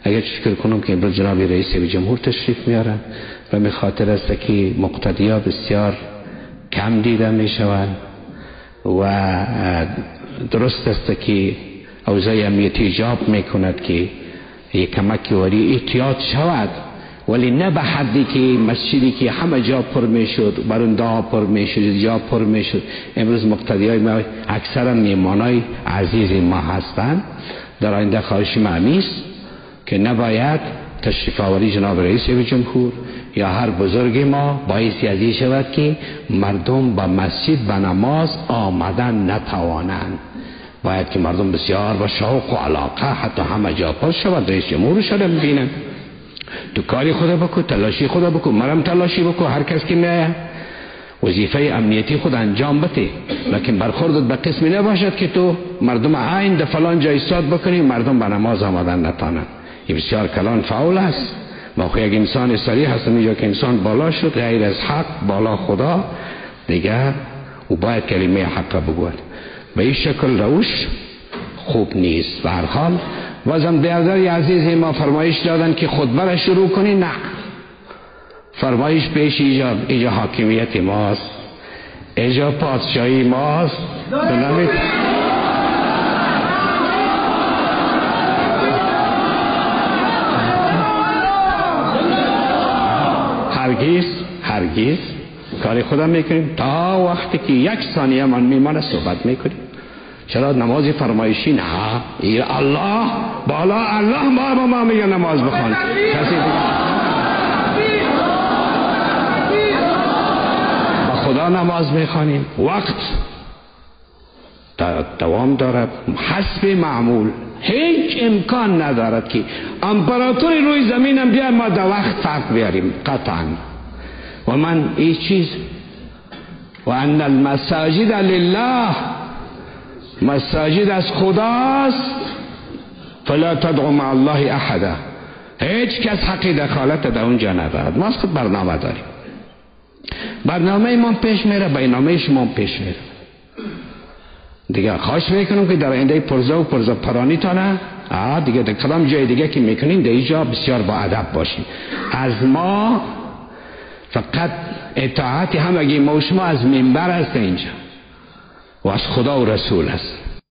اگر فکر کنم که امروز جناب رئیس جمهور تشریف میارن و به خاطر است که مقتدیا بسیار کم دیده میشوند و درست است که اوضاع امنیتی ایجاب میکند که یک کمک وری احتیاط شود، ولی نه به حدی که مسجدی که همه جا پر میشد، برنده ها پر میشد، جا پر میشد. امروز مقتدیای ما اکثرا میهمانای عزیز ما هستند. در آینده خواهش من است که نباید تشریف آوری جناب رئیس جمهور یا هر بزرگ ما باعث ازی شود که مردم با مسجد به نماز آمدن نتوانند. باید که مردم بسیار با شوق و علاقه حتی همه جا پر شود. رئیس جمهور شده ببینن تو کاری خدا بکو، تلاشی خدا بکو، مرم تلاشی بکو، هر کس که میه وظیفه امنیتی خود انجام بده، لکن برخوردت به قسمی نباشد که تو مردم عین در فلان جای ایستاد بکنی مردم به نماز آمدن نتانند. این بسیار کلان فاول است. ما خو یک انسان صریح هستم اینجا که انسان بالا شد غیر از حق بالا خدا دیگه او باید کلمه حق بگوید. به این شکل روش خوب نیست. به هر حال وزم بیادری عزیز ما فرمایش دادن که خطبه را شروع کنی. نه، فرمایش پیش ایجا حاکمیت ماست، ایجا پادشاهی ماست. هرگز کاری خدا میکنیم تا وقتی که یک ثانیه من میمانه صحبت میکنیم. چرا نماز فرمایشی؟ نه، ای الله بالا الله ما میگه نماز بخوان. کسی با خدا نماز میخوانیم، وقت دوام دارد حسب معمول. هیچ امکان ندارد که امپراتوری روی زمینم بیا ما در وقت فرق بیاریم قطعا. و من این چیز و ان المساجد لله، مساجد از خداست، فلا تدعو مع الله احدا. هیچ کس حق دخالت در اونجا ندارد. ما خود برنامه داریم، برنامه ما پیش میره، برنامه شما پیش میره. دیگه خواهش میکنم که در آینده پرزا و پرزا پرانی تانه دیگه در کدام جای دیگه که میکنین در اینجا بسیار با ادب باشین. از ما فقط اطاعت همگی ما و شما از منبر هست اینجا و از خدا و رسول هست.